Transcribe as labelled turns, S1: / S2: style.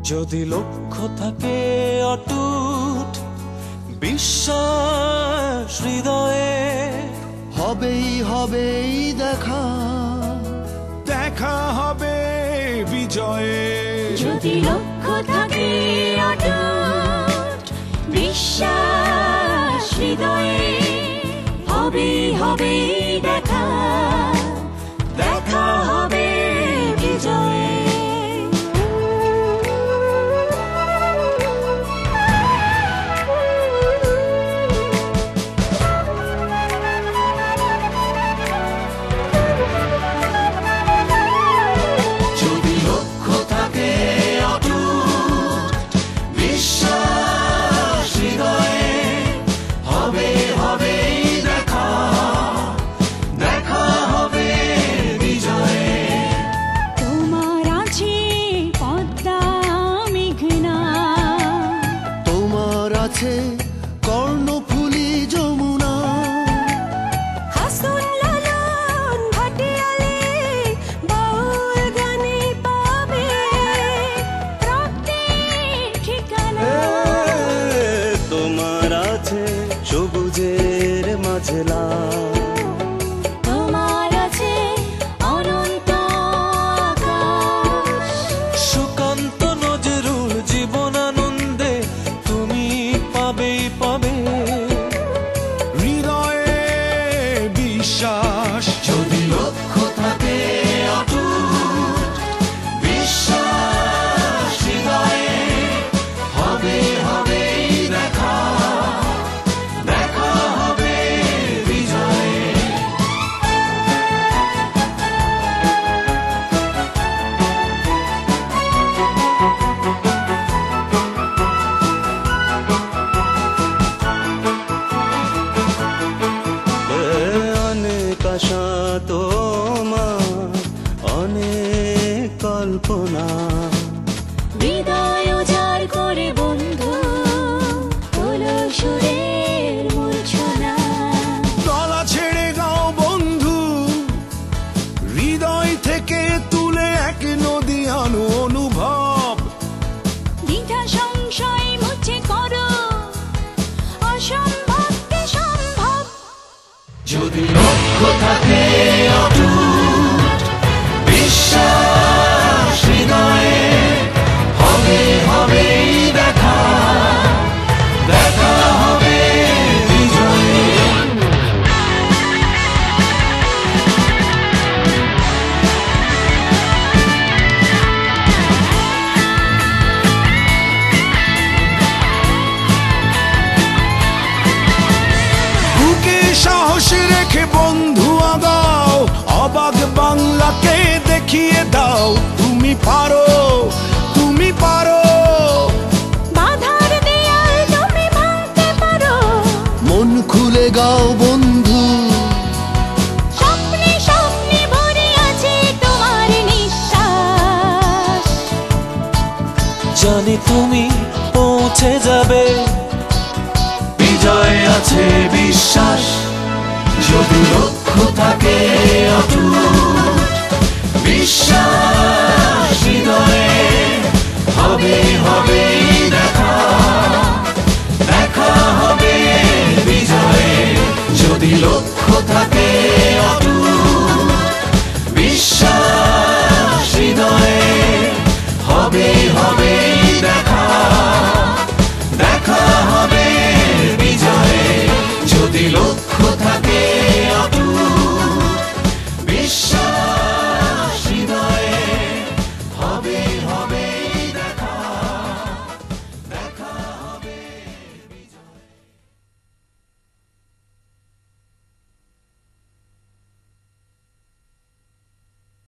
S1: যদি লক্ষ্য থাকে অটুট বিশ্বাস হৃদয়ে,
S2: হবেই হবেই দেখা,
S3: দেখা হবে বিজয়ে।
S4: যদি লক্ষ্য থাকে অটুট বিশ্বাস হৃদয়ে, হবেই হবেই দেখা, দেখা হবে বিজয়ে।
S2: কর্ণফুলী যমুনা,
S4: হাসন লালন ভাটিয়ালি বাউল গানে পাবে রক্তের ঠিকানা।
S1: তোমার আছে সবুজের মাঝে লাল,
S4: তোমার আছে অনন্ত আকাশ,
S1: সুকান্ত নজরুল জীবনানন্দে তুমি পাবেই পাবে
S3: হৃদয়ে বিশ্বাস।
S2: যদি লক্ষ্য থাকে অটুট বিশ্বাস হৃদয়ে, হবে হবেই দেখা, দেখা হবে বিজয়ে।
S1: অনেক আশা তোমার, অনেক কল্পনা,
S4: হৃদয় উজাড় করে বন্ধু তোলো সুরের মূর্ছনা।
S3: গলা ছেড়ে গাও বন্ধু, হৃদয় থেকে তুলে এক নদী আনো অনুভব।
S4: দ্বিধা সংশয় মুছে করো অসম্ভবকে সম্ভব।
S2: যদি লক্ষ্য থাকে অটুট বিশ্বাস হৃদয়ে, হবে হবেই দেখা, দেখা হবে বিজয়ে।
S3: বুকে সাহস রেখে বন্ধু আগাও, অবাক বাংলাকে দেখিয়ে দাও তুমি পারো, তুমি পারো।
S4: বাধার দেয়াল তুমি ভাঙতে পারো,
S2: মন খুলে গাও বন্ধু,
S4: স্বপ্নে স্বপ্নে ভরে আছে তোমার নিঃশ্বাস।
S1: জানি তুমি পৌঁছে যাবে,
S2: বিজয় আছে বিশ্বাস। যদি লক্ষ্য থাকে অটুট বিশ্বাস হৃদয়ে, হবে হবেই দেখা, দেখা হবে বিজয়ে। যদি লক্ষ্য থাকে অটুট